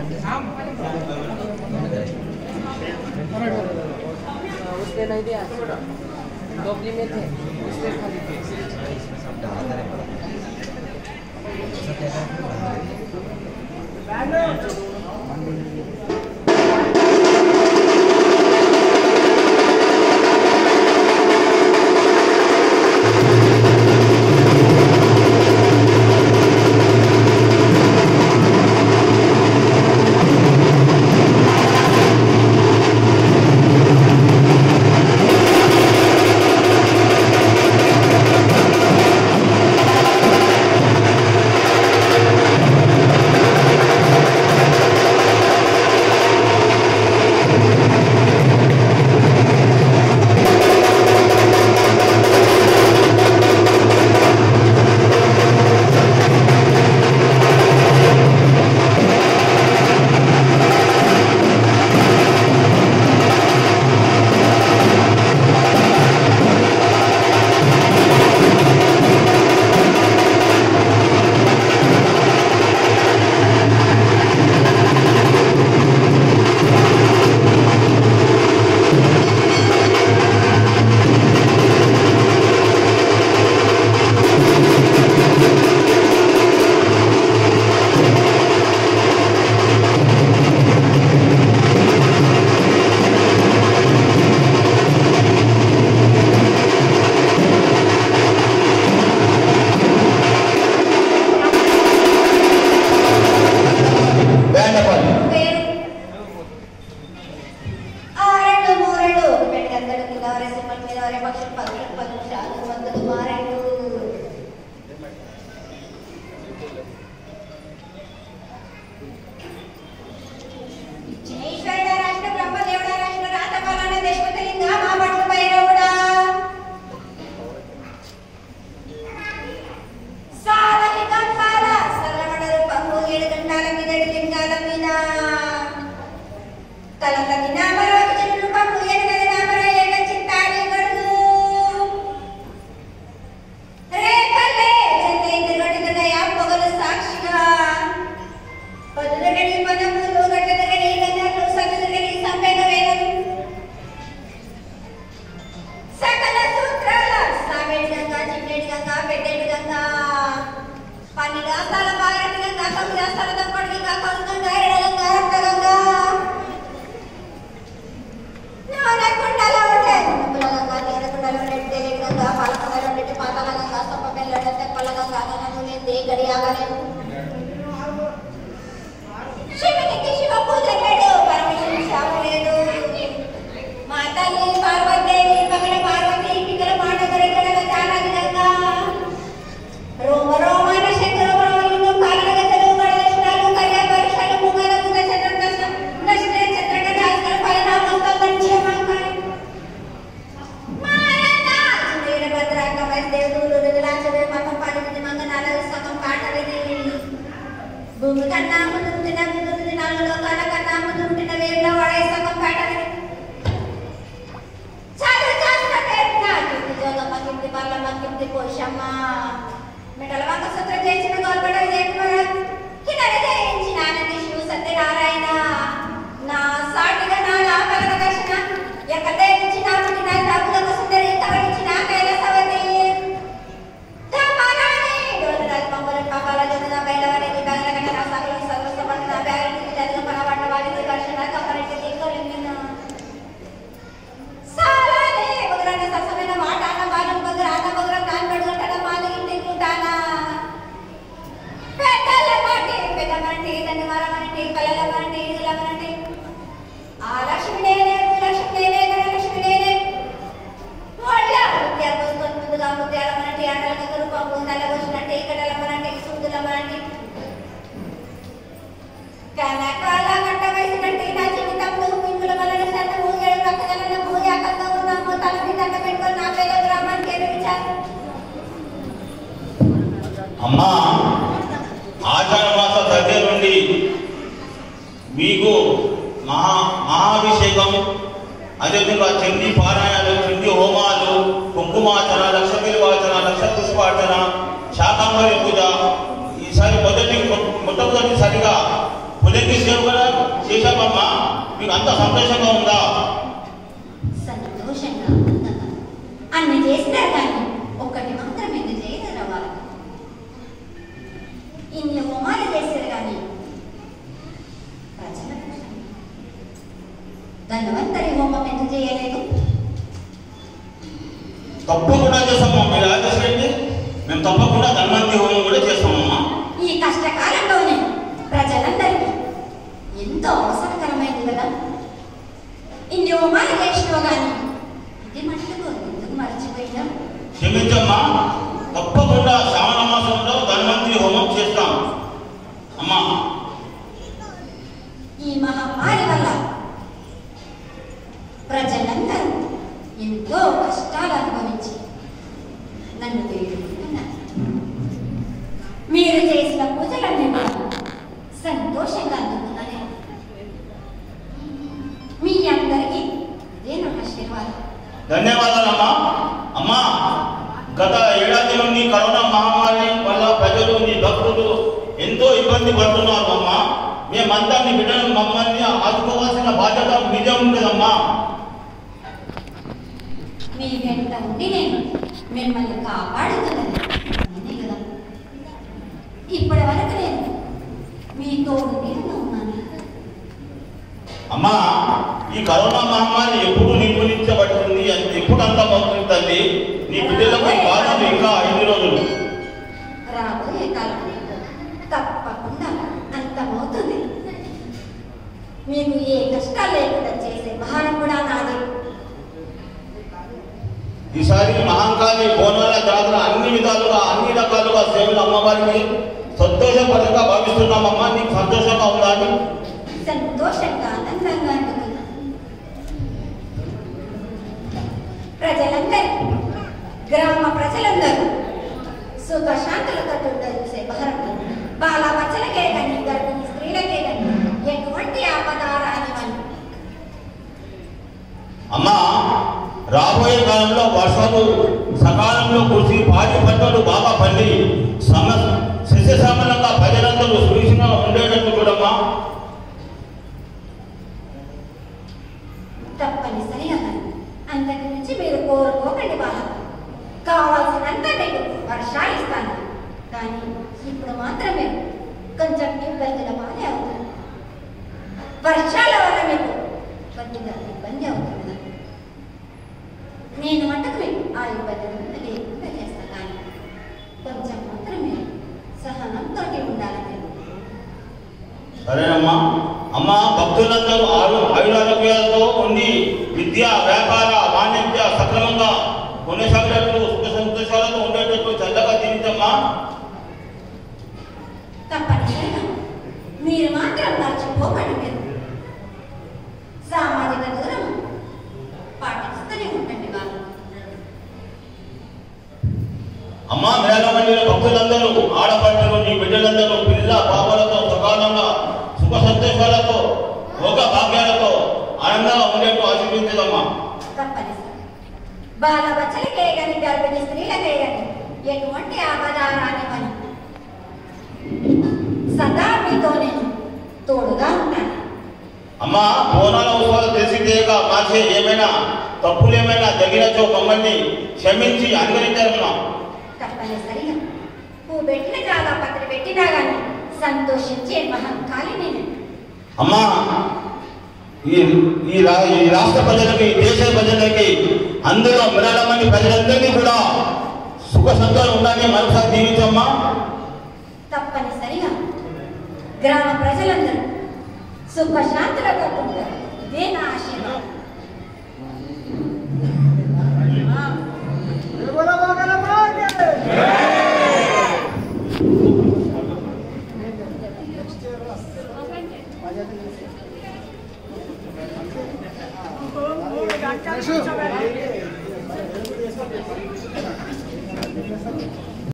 उसने नहीं दिया, डोबली में थे, उसने खाली थे। అమ్మా ఆషాఢమాస దగ్గర నుండి మీకు మహాభిషేకం, అదేవిధంగా చండీ పారాయణాలు, చండీ హోమాలు, కుంకుమార్చన, లక్ష బిల్వార్చన, లక్ష పుష్పార్చన, శాకాంబరి పూజ ఈసారి మొట్టమొదటిసారిగా భుజంగి సేవ కూడా చేశామమ్మా. మీకు అంత సంతోషంగా ఉందా? సంతోషంగా ఉందా? అన్ని చేసినారు కానీ ఒక్కటి మాత్రం ఎందుకు చేయగలరా వాళ్ళు? ఇన్ని హోమాలు చేశారు కానీ ప్రజల కోసం ధన్వంతరి హోమం ఎందుకు చేయలేదు? తప్పకుండా చేస్తామమ్మా. మీరు ఆదేశండి, మేము తప్పకుండా ధన్వంతరి హోమం కూడా చేస్తామమ్మా. ఈ కష్టకాలంలోనే ప్రజలందరికీ ఎంతో అవసరకరమైంది కదా. ఇన్ని హోమాలు చేసినావు కానీ ఇది మట్టుకు ఎందుకు మర్చిపోయినా? క్షమించమ్మా, తప్పకుండా శ్రావణ మాసంలో ధన్వంతరి హోమం చేస్తాం అమ్మా. ఈ మహమ్మారి వల్ల ప్రజలందరూ ఎంతో కష్టాలు అనుభవించి నన్ను వేడుకుంటున్నారు. మీరు చేసిన పూజలన్నీ నేను సంతోషంగా అందుకున్నాను. మీ అందరికీ ఇదే నా ఆశీర్వాదం. ధన్యవాదాలమ్మా. అమ్మా, గత ఏడాది నుండి కరోనా మహమ్మారి వల్ల ప్రజలు నీ భక్తులు ఎంతో ఇబ్బంది పడుతున్నారు అమ్మా. మేమంతా నీ బిడ్డలు మమ్మల్ని ఆదుకోవాల్సిన బాధ్యత మీదే ఉంటుందమ్మా. మీ వెంట ఉండి నేను మిమ్మల్ని కాపాడుతున్నాను కదా. ఇప్పటి వరకు నేను మీ తోడు నీడగా ఉన్నాను. అమ్మా, ఈ కరోనా మహమ్మారి ఎప్పుడు నిర్మూలించబడుతుంది, ఎప్పుడు అంతమవుతుంది తల్లి? నీ బిడ్డలకు బాధలు ఇంకా 5 రోజులు. రాబోయే కాలంలో తప్పకుండా అంతమవుతుంది. మీకు ఏ కష్టాలు లేకుండా చేసే భారం కూడా నాదే. ఈసారి మహంకాళి బోనాల జాతర అన్ని విధాలుగా అన్ని రకాలుగా సేవలు అమ్మవారికి సంతోషపరంగా భావిస్తున్నామమ్మా. నీకు సంతోషంగా ఉందా? సంతోషంగా ఆనందంగా ఉంటుంది. ప్రజలందరూ గ్రామ ప్రజలందరూ సుఖశాంతులతో చూసే భారతం బాల బచ్చలకే కానీ గర్భిణీ స్త్రీలకే కానీ ఎటువంటి ఆపదారానివని. అమ్మా, రాబోయే కాలంలో వర్షాలు సకాలంలో కురిసి పాడి పంటలు బాగా పండి సస్యశ్యామలంగా ప్రజలందరూ సురక్షితంగా ఉండేటట్టు చూడమ్మా. తప్పనిసరిగా అంతకు నుంచి మీరు కోరుకోకండి బాల. కావాల్సినంత మీకు వర్షాలు ఇస్తాను. కానీ ఇప్పుడు మాత్రం మీరు కొంచెం ఇబ్బందుల పాలే అవుతుంది. వర్షాల వల్ల మీకు కొద్దిగా ఇబ్బంది అవుతుంది. నేను మటుకు మీకు ఆ ఇబ్బందులు లేకుండా చేస్తాను. కానీ కొంచెం మాత్రం మీరు సహనంతో ఉండాలని. సరేనమ్మా. అమ్మ, భక్తులందరూ ఆయురారోగ్యాలతో ఉండి విద్య, వ్యాపార, వాణిజ్య సక్రమంగా కొనసాగేటట్లు సుఖ సంతోషాలతో ఉండేటట్లు చల్లగా జీవితమ్మా. తప్పనిసరిగా మీరు మాత్రం మర్చిపోకండి. మీరు సామాజిక దూరం పాటిస్తూనే ఉండండి వాళ్ళు. అమ్మా, మేళమండిన భక్తులందరూ, ఆడపడులు, నీ బిడ్డలందరూ పిల్ల పాపలతో సకాలంగా సుఖ సంతోషాలతో భోగ భాగ్యాలతో ఆనందంగా ఉండేట్టు ఆశీర్వదించదమ్మా. తప్పనిసరి బాల బచ్చలకే కానీ గర్భిణీ స్త్రీలకే కానీ ఎటువంటి ఆపదారాని పని సదా మీతో నేను తోడుగా ఉంటాను. అమ్మా, బోనాల ఉత్సవాలు తెలిసిదేగా మార్చే ఏమైనా తప్పులు ఏమైనా జరిగినచో మమ్మల్ని క్షమించి అనుగ్రహించాలమ్మా. తప్పనిసరిగా పువ్వు పెట్టిన చాలా పత్రి పెట్టినా కానీ సంతోషించే మహంకాళి నేను. అమ్మా, ఈ రాష్ట్ర ప్రజలకి, దేశ ప్రజలకి, అందులో మిరాలమంది ప్రజలందరినీ కూడా సుఖ సంతోషం ఉండాలని మరొకసారి దీవించమ్మా. తప్పనిసరిగా గ్రామ ప్రజలందరూ సుఖశాంతులతో ఉంటారు. ఇదే నా ఆశీర్వాదం. Gracias.